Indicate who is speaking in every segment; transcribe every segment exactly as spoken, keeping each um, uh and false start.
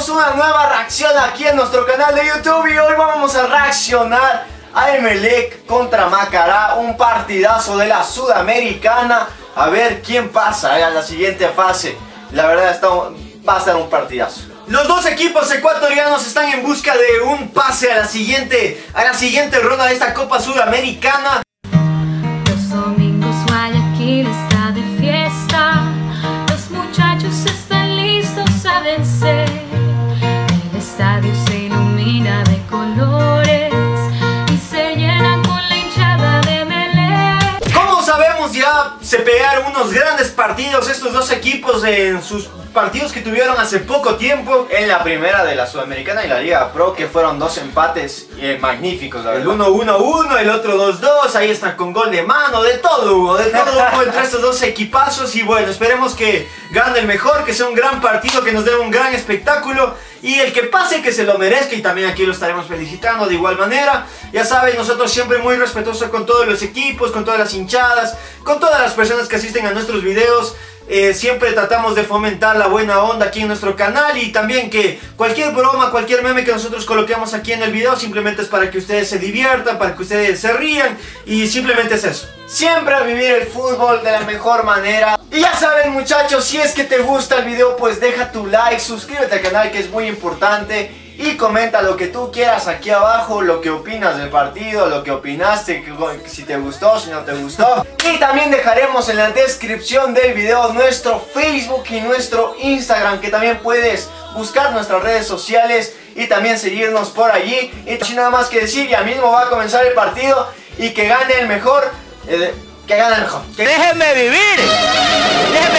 Speaker 1: tenemos una nueva reacción aquí en nuestro canal de YouTube y hoy vamos a reaccionar a Emelec contra Macará, un partidazo de la Sudamericana. A ver quién pasa eh, a la siguiente fase. La verdad está, va a ser un partidazo. Los dos equipos ecuatorianos están en busca de un pase a la siguiente, a la siguiente ronda de esta Copa Sudamericana.
Speaker 2: Los domingos Guayaquil está de fiesta, los muchachos están listos a vencer. El estadio se ilumina de colores y se llena con la hinchada de Emelec.
Speaker 1: Como sabemos, ya se pegaron unos grandes partidos estos dos equipos en sus partidos que tuvieron hace poco tiempo en la primera de la Sudamericana y la Liga Pro, que fueron dos empates eh, magníficos. El uno uno uno, el otro dos dos, ahí están con gol de mano, de todo hubo, de todo hubo entre estos dos equipazos. Y bueno, esperemos que gane el mejor, que sea un gran partido, que nos dé un gran espectáculo y el que pase que se lo merezca, y también aquí lo estaremos felicitando de igual manera. Ya saben, nosotros siempre muy respetuosos con todos los equipos, con todas las hinchadas, con todas las personas que asisten a nuestros videos. Eh, siempre tratamos de fomentar la buena onda aquí en nuestro canal, y también que cualquier broma, cualquier meme que nosotros coloquemos aquí en el video simplemente es para que ustedes se diviertan, para que ustedes se rían, y simplemente es eso. Siempre a vivir el fútbol de la mejor manera. Y ya saben, muchachos, si es que te gusta el video, pues deja tu like, suscríbete al canal, que es muy importante. Y comenta lo que tú quieras aquí abajo, lo que opinas del partido, lo que opinaste, que, si te gustó, si no te gustó. Y también dejaremos en la descripción del video nuestro Facebook y nuestro Instagram, que también puedes buscar nuestras redes sociales y también seguirnos por allí. Y sin nada más que decir, ya mismo va a comenzar el partido y que gane el mejor, eh, que gane el mejor. Que
Speaker 3: ¡déjenme vivir! ¡Déjenme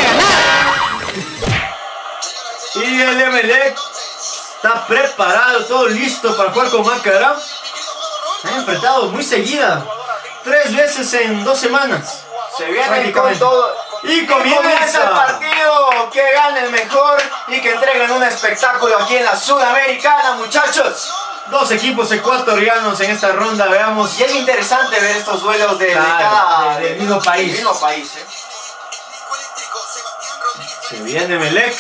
Speaker 3: ganar!
Speaker 1: Y el Emelec está preparado, todo listo para jugar con Macará. Se han enfrentado muy seguida, tres veces en dos semanas. Se viene con todo y comienza, comienza el partido. Que gane el mejor y que entreguen un espectáculo aquí en la Sudamericana, muchachos. Dos equipos ecuatorianos en esta ronda, veamos. Y es interesante ver estos duelos de, claro, de cada, de, del mismo país. Del mismo país ¿eh? Se viene Emelec.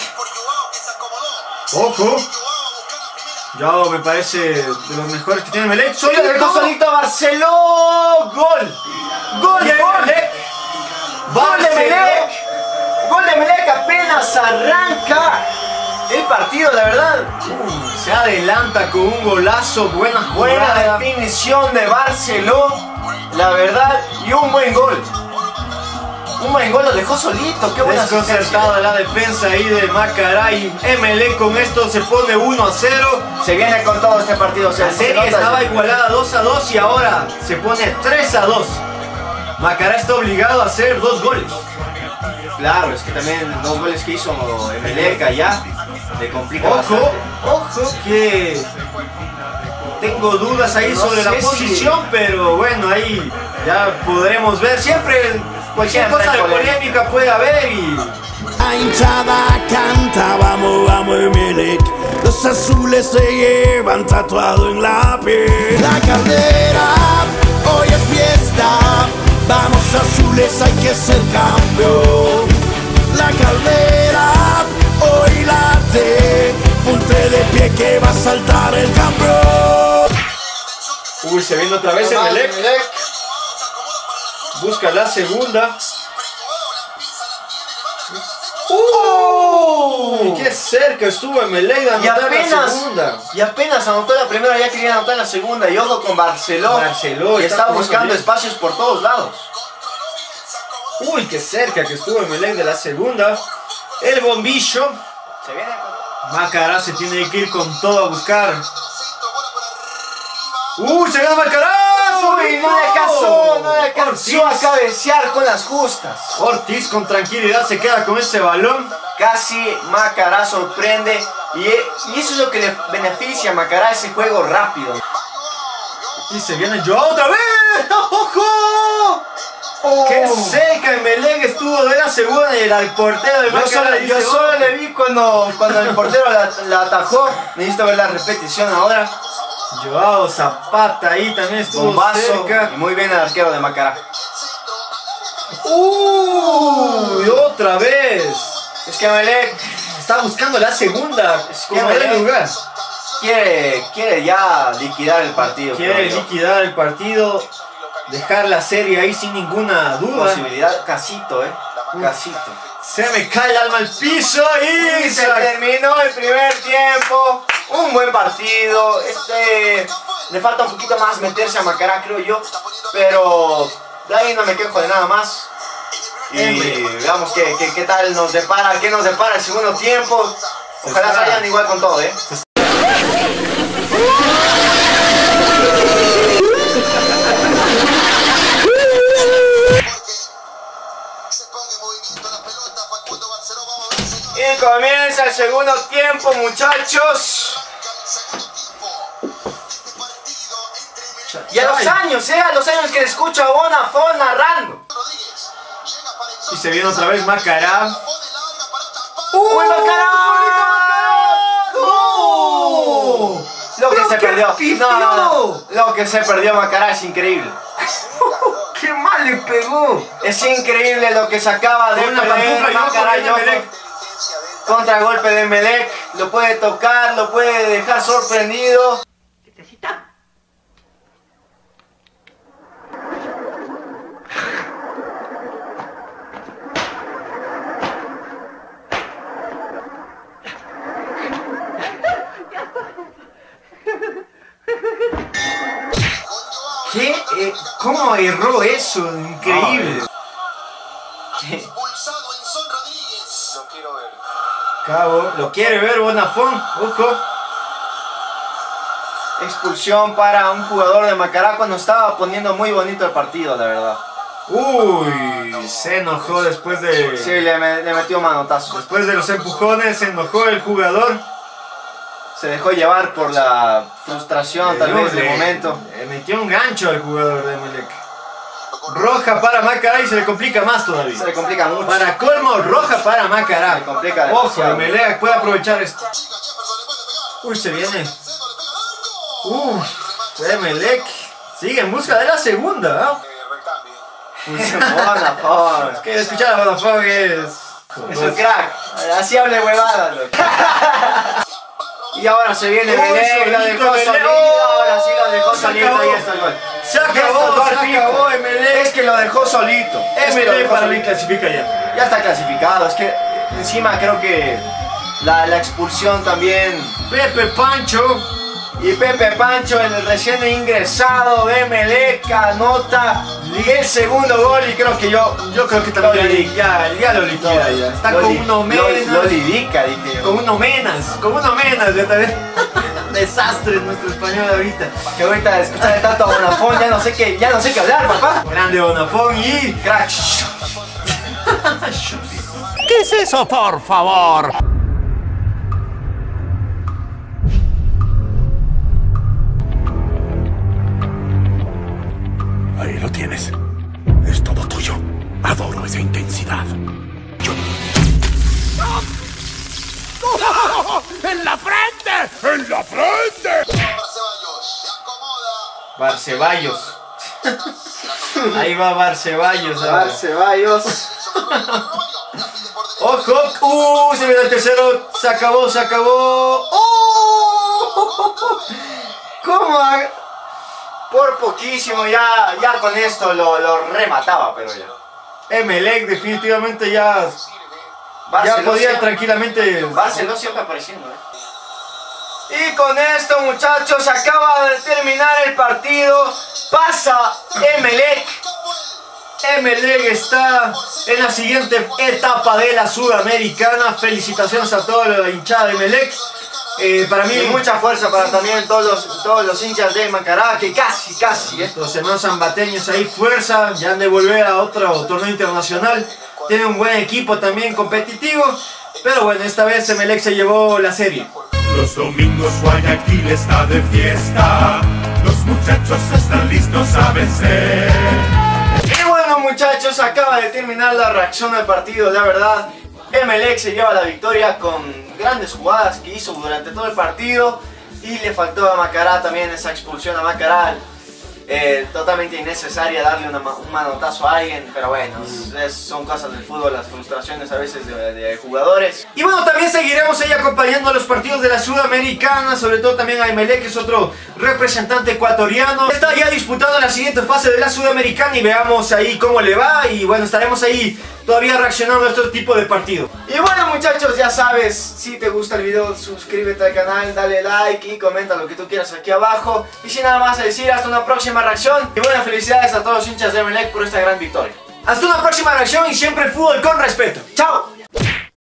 Speaker 1: Ojo. Ya me parece de los mejores que tiene Emelec. Soy el dejó solito a Barceló. Gol. Gol de Emelec. Gol de Emelec. Gol de Emelec. Apenas arranca el partido, la verdad. Uh, se adelanta con un golazo. Buena jugada. Buena definición de Barceló, la verdad. Y un buen gol. Un buen gol, lo dejó solito. Qué buena desconcertada la defensa ahí de Macará, y Emelec con esto se pone uno a cero. Se viene con todo este partido. La serie estaba igualada dos a dos y ahora se pone tres a dos. Macará está obligado a hacer dos goles. Claro, es que también dos goles que hizo Emelec allá le complica ojo, bastante. Ojo que tengo dudas ahí no sobre la posición, si... pero bueno, ahí ya podremos ver. Siempre cualquier cosa de polémica puede haber. Y
Speaker 4: la hinchada canta, vamos, vamos Emelec. Los azules se llevan tatuado en la piel. La Caldera, hoy es fiesta. Vamos azules, hay que ser campeón. La Caldera, hoy late. Ponte de pie que va a saltar el campeón.
Speaker 1: Uy, se viene otra vez Emelec. Busca la segunda. ¡Uh! ¡Qué cerca estuvo Emelec de anotar la segunda! Y apenas anotó la primera, ya quería anotar la segunda. Y ojo con Barceló. Barceló que está buscando bien espacios por todos lados. ¡Uy, qué cerca que estuvo Emelec de la segunda! El bombillo. Se viene con... Macará se tiene que ir con todo a buscar. ¡Uh! ¡Se gana Macará! Uy, no le alcanzó, no le alcanzó a cabecear con las justas. Ortiz con tranquilidad se queda con este balón. Casi Macará sorprende. Y, y eso es lo que le beneficia a Macará, ese juego rápido. Y se viene yo otra vez. ¡Ojo! Oh. ¡Qué cerca Emelec estuvo de la segunda! Y el portero de Macará. Yo solo, yo solo le vi cuando, cuando el portero la, la atajó. Necesito ver la repetición ahora. Joao Zapata ahí también estuvo bombazo cerca. Y muy bien el arquero de Macará. ¡Uy! ¡Otra vez! Es que Emelec
Speaker 5: está buscando la segunda como
Speaker 1: Emelec
Speaker 5: de lugar.
Speaker 1: Quiere, quiere ya liquidar el partido.
Speaker 5: Quiere
Speaker 1: creo yo.
Speaker 5: liquidar el partido, dejar la serie ahí sin ninguna duda.
Speaker 1: Posibilidad, casito, eh. Casito.
Speaker 5: Se me cae el alma al piso y,
Speaker 1: Y se terminó el primer tiempo. Un buen partido. Este le falta un poquito más meterse a Macará, creo yo. Pero de ahí no me quejo de nada más. Y veamos qué, qué, qué tal nos depara, qué nos depara el segundo tiempo. Ojalá salgan igual con todo, eh. Y comienza el segundo tiempo, muchachos. Y a los años, eh, a los años que escucho a Bonafont narrando.
Speaker 5: Y se viene otra vez Macará.
Speaker 1: ¡Uy, Macará! ¡No! Lo que
Speaker 5: ¡Pero
Speaker 1: se
Speaker 5: qué
Speaker 1: perdió.
Speaker 5: pifió!
Speaker 1: No, no, no. Lo que se perdió Macará es increíble.
Speaker 5: ¡Qué mal le pegó!
Speaker 1: Es increíble lo que se acaba de
Speaker 5: Con una
Speaker 1: perder
Speaker 5: pantufla y ojo,
Speaker 1: Macará.
Speaker 5: viene
Speaker 1: y ojo.
Speaker 5: Emelec.
Speaker 1: Contragolpe de Emelec. Lo puede tocar, lo puede dejar sorprendido.
Speaker 5: ¿Qué? Eh, ¿Cómo erró eso? Increíble.
Speaker 4: Expulsado Enson Rodríguez. Lo quiero ver.
Speaker 5: Cabo, lo quiere ver Bonafont. Ojo.
Speaker 1: Expulsión para un jugador de Macará cuando estaba poniendo muy bonito el partido, la verdad.
Speaker 5: Uy, se enojó después de...
Speaker 1: Sí, le, me- le metió manotazo.
Speaker 5: Después de los empujones, se enojó el jugador.
Speaker 1: Se dejó llevar por la frustración, tal
Speaker 5: Le-
Speaker 1: vez, de
Speaker 5: le-
Speaker 1: momento.
Speaker 5: Le metió un gancho al jugador de Emelec. Roja para Macará y se le complica más todavía.
Speaker 1: Se le complica mucho.
Speaker 5: Para colmo, roja para Macará.
Speaker 1: Se le complica
Speaker 5: Ojo,
Speaker 1: demasiado.
Speaker 5: Emelec puede aprovechar esto. Uy, se viene. Uf, Emelec sigue en busca de la segunda. ¿Ah?
Speaker 1: Bonafont.
Speaker 5: Que escuchar a Bonafont es...
Speaker 1: Es un crack. Así hable huevadas, loco. Y ahora se viene
Speaker 5: Uy,
Speaker 1: Emelec, lo
Speaker 5: solito
Speaker 1: dejó
Speaker 5: Emelec.
Speaker 1: solito. Ahora sí lo dejó
Speaker 5: Se
Speaker 1: solito.
Speaker 5: acabó.
Speaker 1: Ahí está el gol.
Speaker 5: Se
Speaker 1: Ya está el
Speaker 5: acabó,
Speaker 1: gol
Speaker 5: se
Speaker 1: fijo.
Speaker 5: acabó Emelec.
Speaker 1: Es que lo dejó solito. Es que lo
Speaker 5: Emelec
Speaker 1: dejó
Speaker 5: para mí
Speaker 1: solito.
Speaker 5: clasifica ya.
Speaker 1: Ya está clasificado. Es que encima creo que la, la expulsión también.
Speaker 5: Pepe Pancho.
Speaker 1: Y Pepe Pancho, el recién ingresado de Emelec, anota el segundo gol. Y creo que yo.
Speaker 5: Yo creo que
Speaker 1: Lo
Speaker 5: también
Speaker 1: li-
Speaker 5: ya, ya lo liquida ya. Está
Speaker 1: lo
Speaker 5: con
Speaker 1: li-
Speaker 5: uno
Speaker 1: lo-
Speaker 5: menos.
Speaker 1: Lo lidica, dije yo.
Speaker 5: Con uno menos. Con uno menos. Ya también. Desastre nuestro español ahorita.
Speaker 1: Que ahorita escuchar tanto a Bonafont, ya no sé qué, ya no sé qué hablar, papá.
Speaker 5: Grande Bonafont y...
Speaker 1: Crack.
Speaker 3: ¿Qué es eso, por favor?
Speaker 4: Ahí lo tienes. Es todo tuyo. Adoro esa intensidad. Yo... ¡En la frente! ¡En la frente!
Speaker 5: Barceballos. Ahí va Barceballos. ahora.
Speaker 1: Bar Ceballos.
Speaker 5: Ojo. Uh, se viene el tercero. Se acabó, se acabó.
Speaker 1: ¡Oh! ¿Cómo? ha- Por poquísimo, ya, ya con esto lo, lo remataba, pero ya.
Speaker 5: Emelec definitivamente ya... Ya
Speaker 1: Barceló
Speaker 5: podía
Speaker 1: siempre-
Speaker 5: tranquilamente...
Speaker 1: Barceló siempre apareciendo, ¿eh? Y con esto, muchachos, acaba de terminar el partido. Pasa Emelec.
Speaker 5: Emelec está en la siguiente etapa de la Sudamericana. Felicitaciones a toda la hinchada de Emelec. Eh, para mí,
Speaker 1: Y mucha fuerza para también todos los, todos los hinchas de Macará, que casi, casi, ¿eh?
Speaker 5: los hermanos zambateños ahí, fuerza. Ya han de volver a otro torneo internacional. Tiene un buen equipo también competitivo. Pero bueno, esta vez Emelec se llevó la serie.
Speaker 6: Los domingos Guayaquil está de fiesta. Los muchachos están listos a vencer.
Speaker 1: Y bueno, muchachos, acaba de terminar la reacción al partido, la verdad. Emelec se lleva la victoria con grandes jugadas que hizo durante todo el partido. Y le faltó a Macará también esa expulsión a Macará. eh, totalmente innecesaria darle una, un manotazo a alguien, pero bueno, es, son cosas del fútbol, las frustraciones a veces de, de jugadores. Y bueno, también seguiremos ahí acompañando los partidos de la Sudamericana, sobre todo también a Emelec, que es otro representante ecuatoriano. Está ya disputando la siguiente fase de la Sudamericana y veamos ahí cómo le va, y bueno, estaremos ahí todavía reaccionando a este tipo de partido. Y bueno, muchachos, ya sabes, si te gusta el video, suscríbete al canal, dale like y comenta lo que tú quieras aquí abajo. Y sin nada más a decir, hasta una próxima reacción. Y bueno, felicidades a todos los hinchas de Emelec por esta gran victoria. Hasta una próxima reacción y siempre fútbol con respeto. ¡Chao!